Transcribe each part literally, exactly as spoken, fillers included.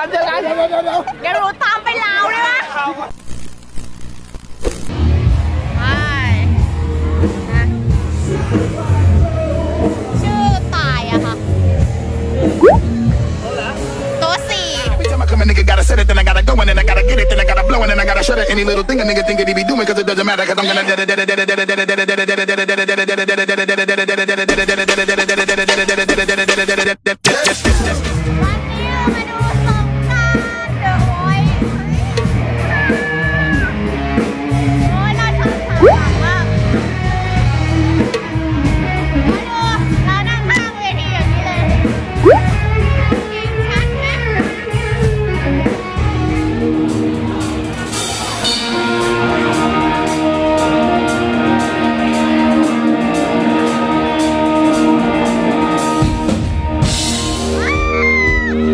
เจอกันเดี๋ยวเดี๋ยวเดี๋ยวเดี๋ยวหนูตามไปลาวได้ไหมชื่อตายอะค่ะตัวสี่ Come a nigga gotta set it, then I gotta go and then I gotta get it, then I gotta blow and then I gotta shut it. Any little thing a nigga think that he be doing, cause it doesn't matter, cause I'm gonna. เ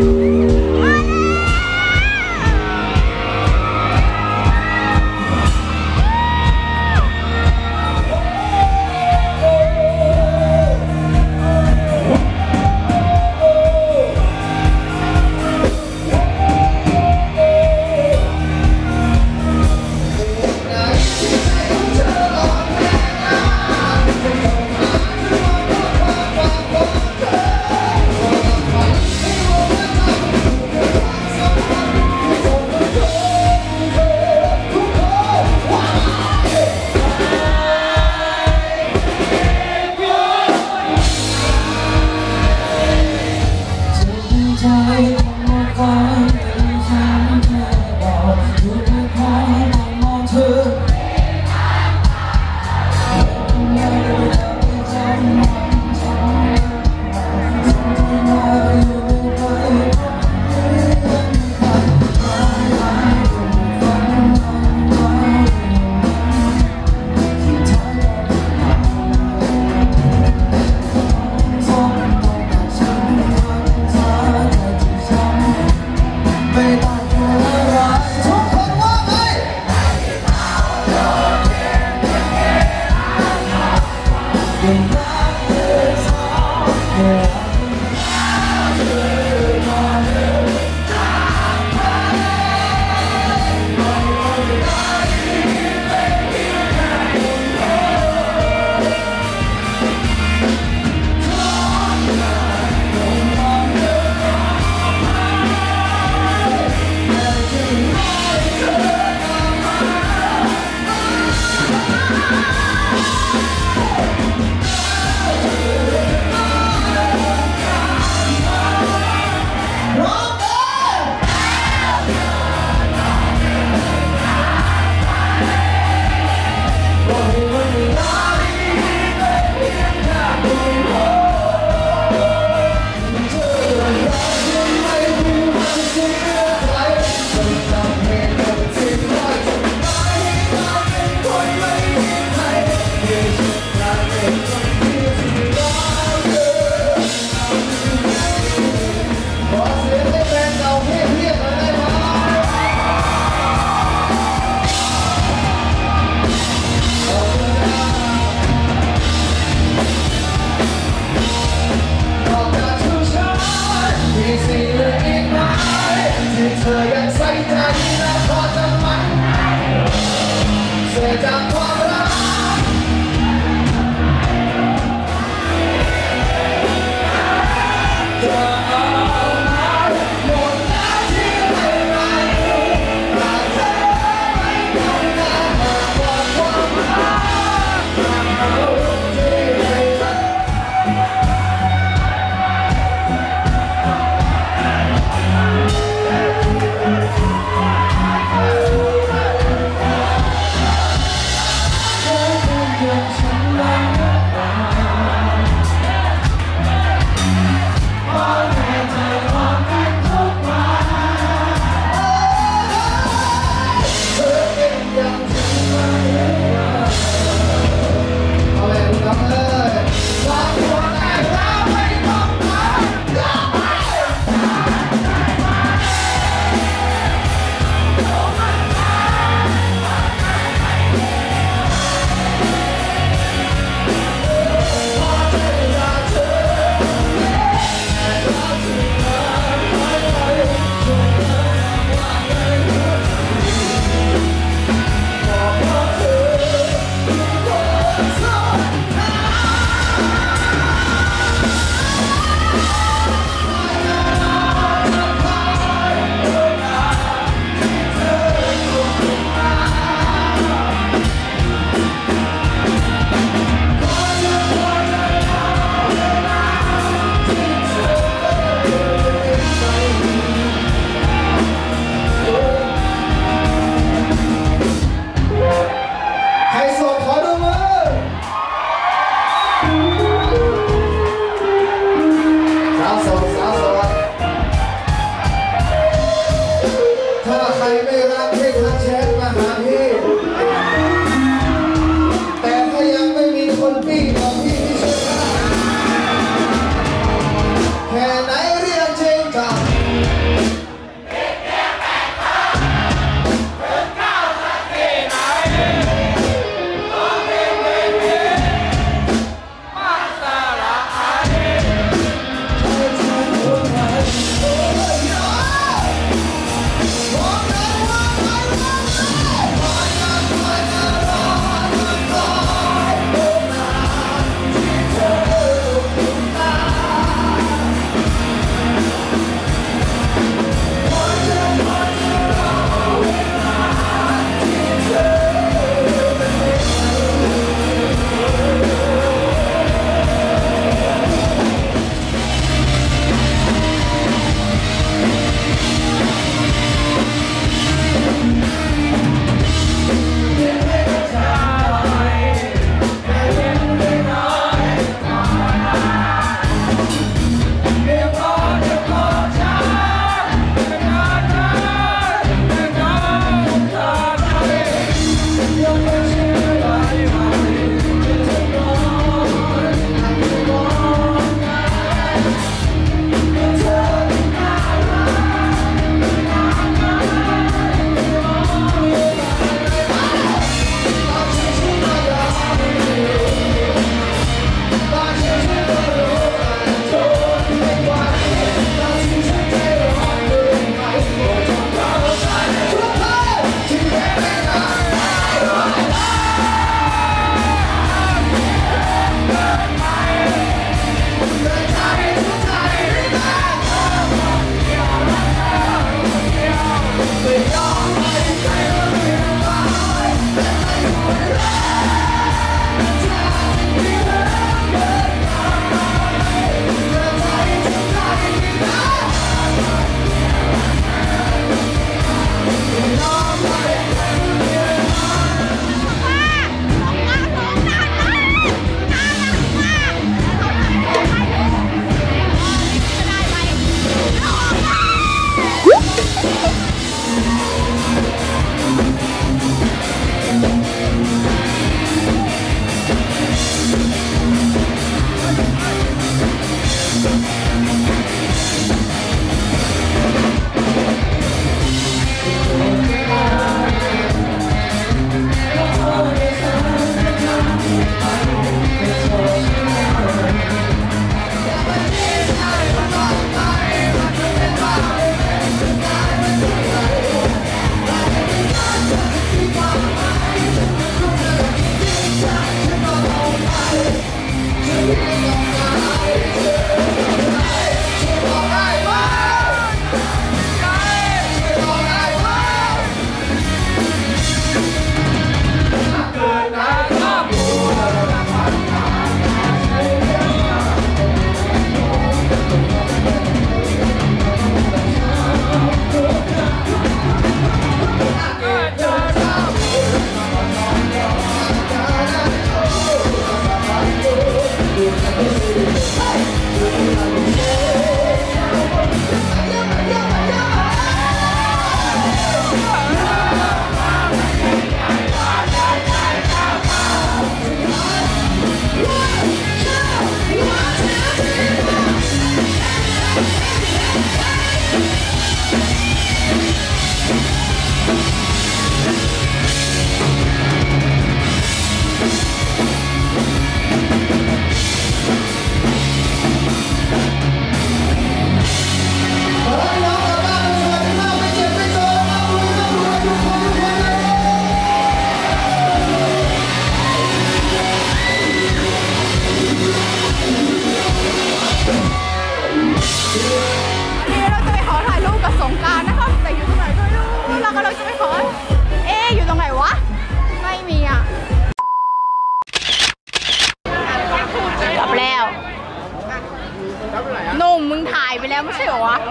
หนุ่มมึงถ่ายไปแล้วไม่ใช่เหรอวะ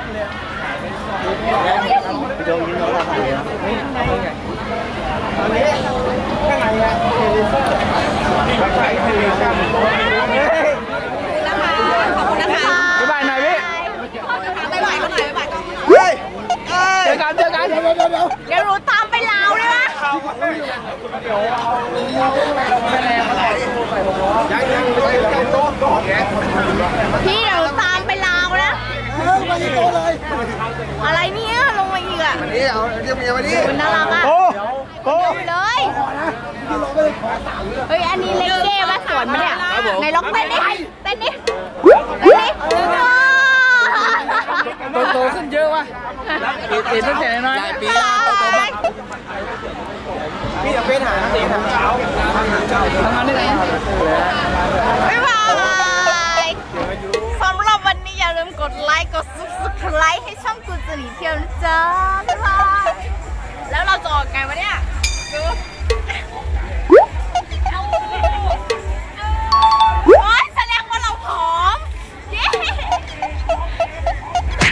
ขอบคุณนะคะบ๊ายบายหน่อยพี่บ๊ายบายเขาหน่อยบ๊ายบายเฮ้ยเจอกันเจอกันเดี๋ยวเดี๋ยวเดี๋ยวเดี๋ยวรู้ตามไปลาวได้ไหมพี่เดี๋ยวตามไปลาวนะอะไรเนี่ยลงมาอีกอ่ะวันนี้เอาเรียกเมียมาดิน่ารักอ่ะโอ้เลยเฮ้ยอันนี้เล็กเก้ว่าสวยไหมเนี่ยในล็อกเต้นดิเต้นดิเต้นดิโตขึ้นเยอะว่ะเห็นตั้งแต่น้อยหลายปีแล้วโตบ้างพี่จะเป็นหาสีทำเช้าทำงานได้ไหนบ๊ายบายสำหรับวันนี้อย่าลืมกดไลค์กด ซับสไครบ์ ให้ช่องกูจะหนีเที่ยวนะจ๊ะบ๊ายบาย